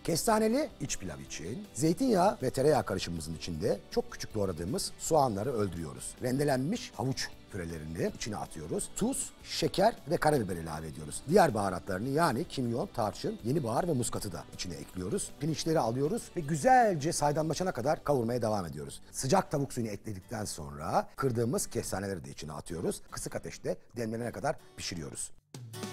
Kestaneli iç pilav için zeytinyağı ve tereyağı karışımımızın içinde çok küçük doğradığımız soğanları öldürüyoruz. Rendelenmiş havuç pürelerini içine atıyoruz. Tuz, şeker ve karabiber ilave ediyoruz. Diğer baharatlarını yani kimyon, tarçın, yeni bahar ve muskatı da içine ekliyoruz. Pirinçleri alıyoruz ve güzelce saydamlaşana kadar kavurmaya devam ediyoruz. Sıcak tavuk suyunu ekledikten sonra kırdığımız kestaneleri de içine atıyoruz. Kısık ateşte demlenene kadar pişiriyoruz.